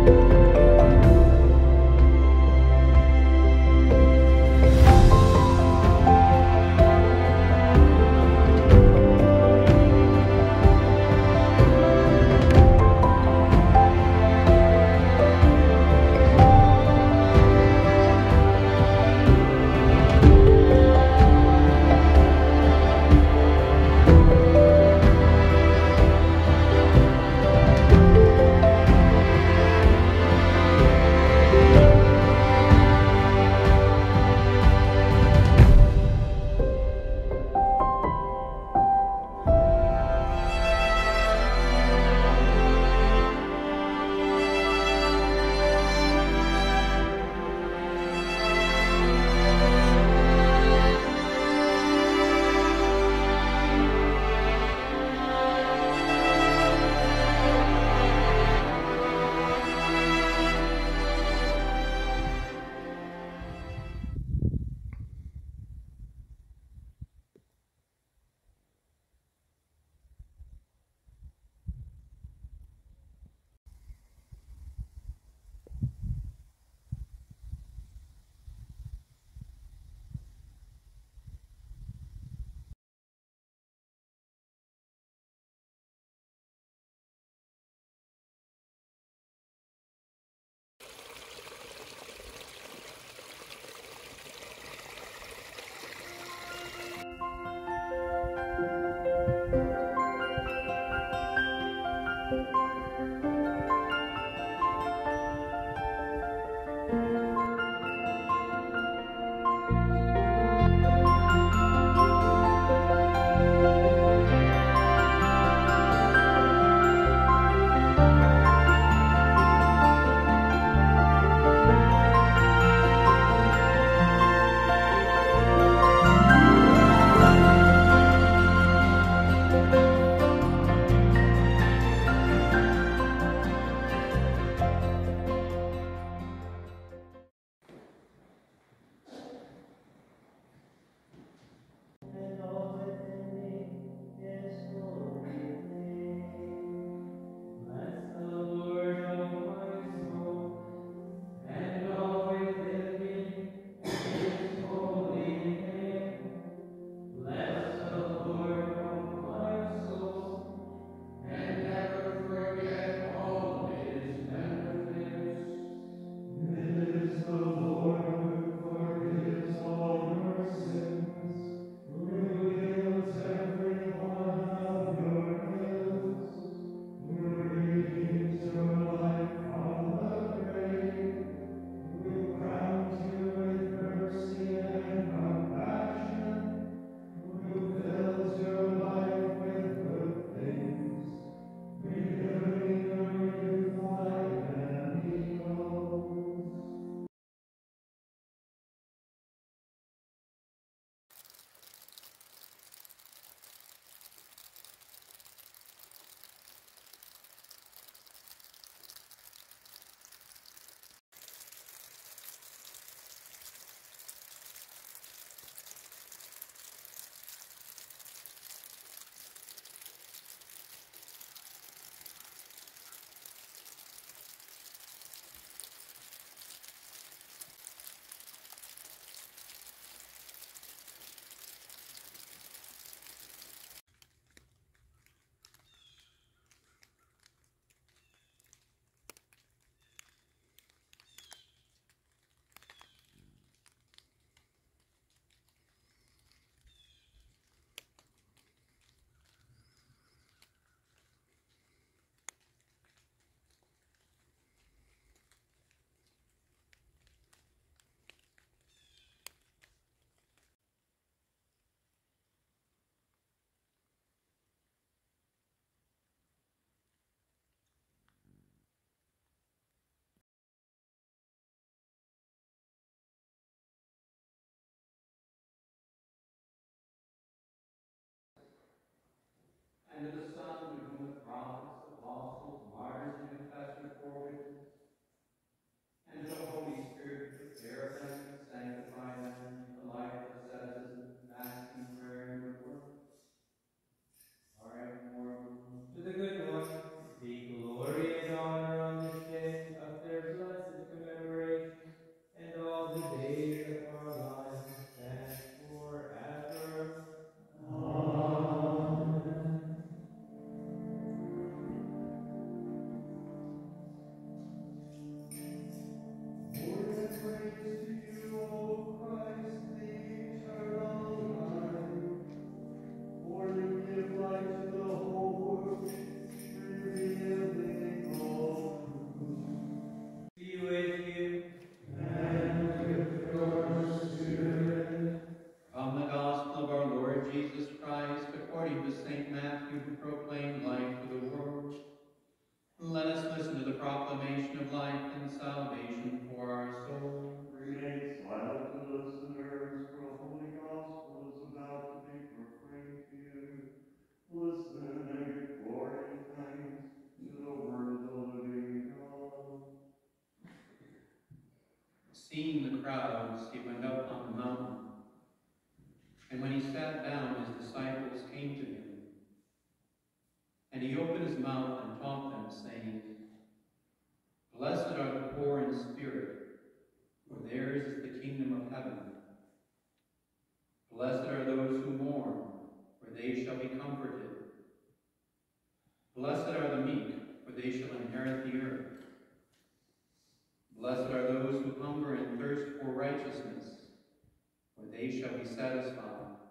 and to the Son, to whom the prophets, apostles, martyrs, and confessors bore witness, and to the Holy Spirit, who prepare them and sanctify them in the life of asceticism, fasting, prayer, and good works. Our evermore good Lord. To the good one be glory and honor on this day, of life and salvation for our souls. Remain silent to listeners, for the Holy Gospel is about to be proclaimed to you. Listen and give glory and thanks to the word of the living God. Seeing the crowds, he went up on the mountain. And when he sat down, his disciples came to him. And he opened his mouth and taught them, saying, Blessed are the poor in spirit, for theirs is the kingdom of heaven. Blessed are those who mourn, for they shall be comforted. Blessed are the meek, for they shall inherit the earth. Blessed are those who hunger and thirst for righteousness, for they shall be satisfied.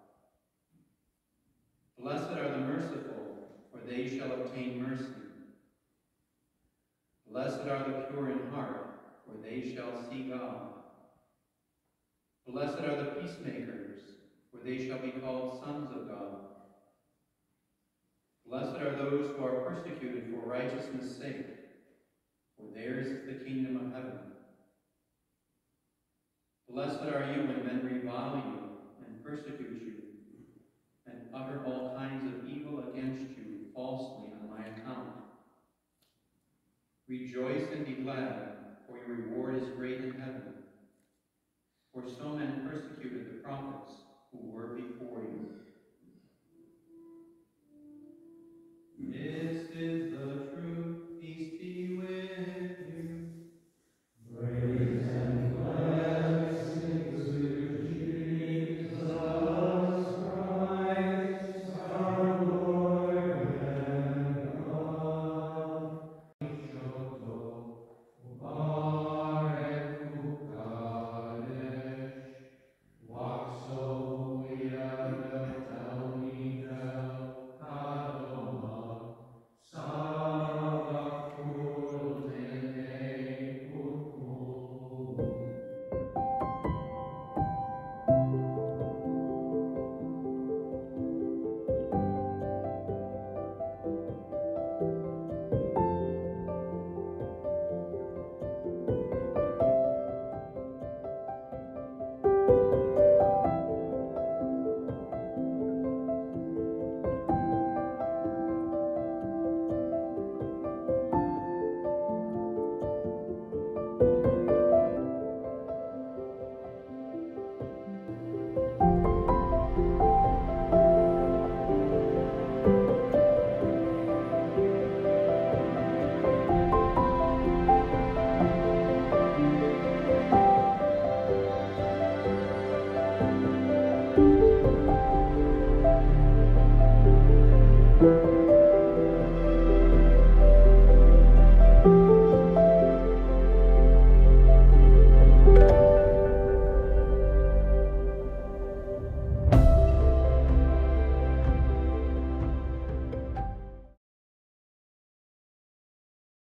Blessed are the merciful, for they shall obtain mercy. Blessed are the pure in heart, for they shall see God. Blessed are the peacemakers, for they shall be called sons of God. Blessed are those who are persecuted for righteousness' sake, for theirs is the kingdom of heaven. Blessed are you when men revile you and persecute you, and utter all kinds of evil against you falsely on my account. Rejoice and be glad, for your reward is great in heaven. For so men persecuted the prophets who were before you.